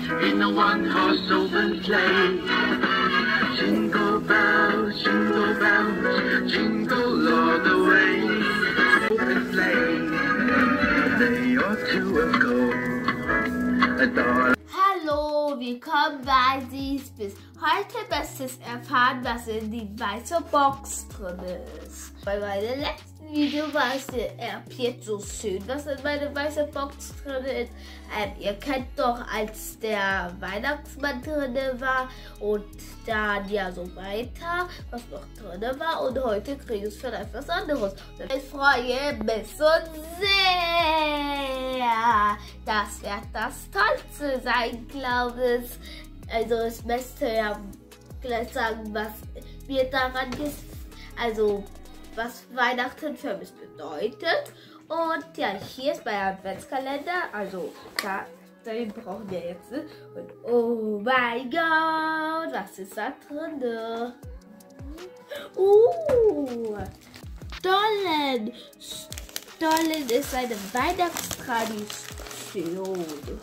in a one-horse open sleigh. Jingle bells, jingle all the way. Open sleigh, they ought to have gone. Hallo, willkommen bei Siesbiss. Heute bestes erfahren, was in die weiße Box drin ist. Bei meinem letzten Video war es jetzt so schön, was in meine weiße Box drin ist. Ihr kennt doch, als der Weihnachtsmann drin war und dann ja so weiter, was noch drin war. Und heute kriege ich vielleicht was anderes. Und ich freue mich so sehr. Das wird das Tollste sein, glaube ich. Also ich möchte ja gleich sagen, was mir daran ist, also was Weihnachten für mich bedeutet. Und ja, hier ist mein Adventskalender, also den brauchen wir jetzt. Und oh mein Gott, was ist da drin? Stollen! Stollen ist eine Weihnachtstradition.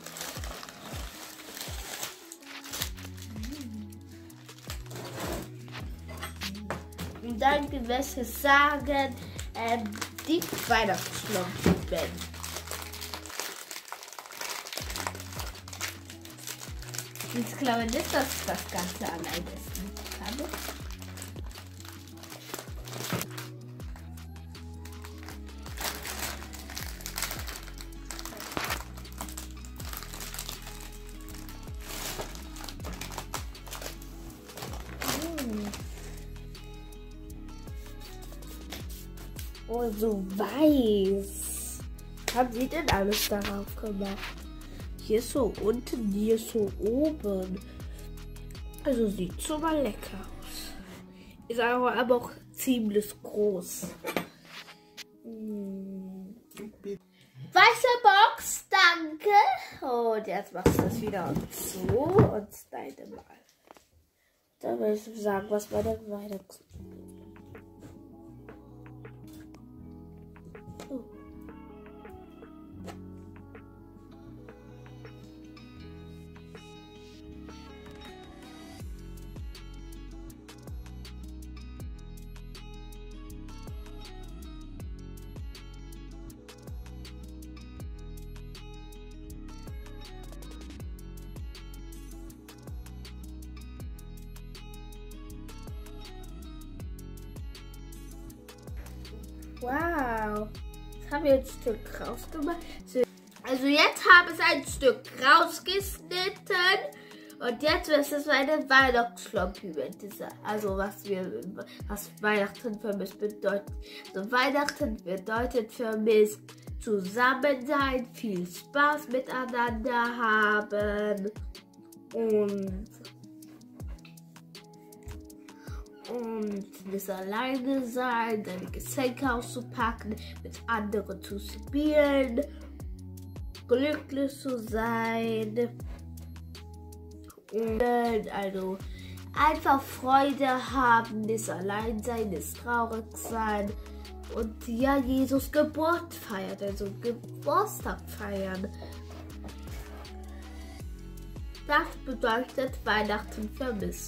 Und dann möchte ich sagen, die Weihnachtsschlampen. Ich glaube nicht, dass ich das Ganze allein essen kann. Oh, so weiß. Haben Sie denn alles darauf gemacht? Hier ist so unten, hier ist so oben. Also sieht schon mal lecker aus. Ist aber auch ziemlich groß. Weiße Box, danke. Und jetzt machst du das wieder so und deine mal. Dann will ich sagen, was bei der Weihnachts... Wow, jetzt haben wir ein Stück rausgemacht. Also jetzt habe ich ein Stück rausgeschnitten und jetzt ist es meine Weihnachtsschlampe. Also was Weihnachten für mich bedeutet. Also Weihnachten bedeutet für mich zusammen sein, viel Spaß miteinander haben und nicht alleine sein, deine Geschenke auszupacken, mit anderen zu spielen, glücklich zu sein und also einfach Freude haben, nicht allein sein, nicht traurig sein und ja, Jesus Geburt feiern, also Geburtstag feiern. Das bedeutet Weihnachten für mich.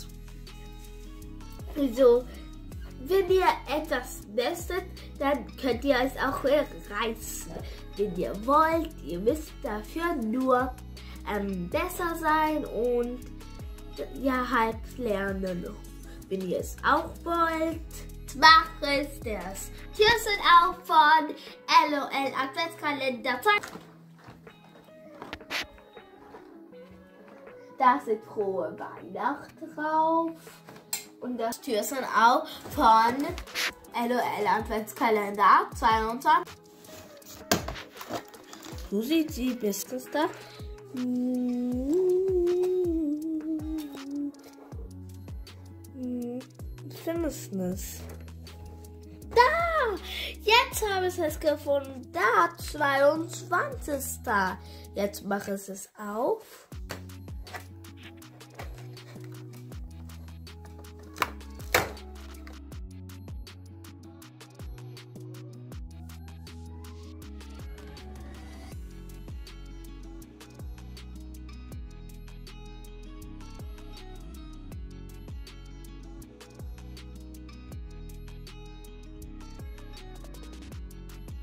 Also, wenn ihr etwas möchtet, dann könnt ihr es auch reißen. Wenn ihr wollt, ihr müsst dafür nur besser sein und ja halt lernen. Wenn ihr es auch wollt, macht es das. Türchen auch von LOL Adventskalender. Da steht frohe Weihnachten drauf. Und das Türchen auch von LOL Adventskalender 22. So sieht sie bis da. Ich finde es nicht. Da! Jetzt habe ich es gefunden. Da, 22. Jetzt mache ich es auf.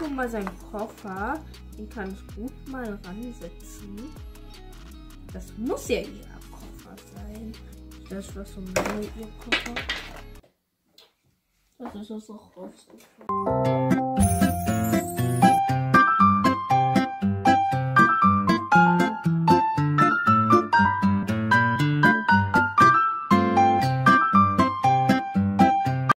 guck mal seinen Koffer. Den kann ich gut mal ransetzen. Das muss ja ihr Koffer sein. Das war so lange ihr Koffer. Das ist das auch rausgekommen.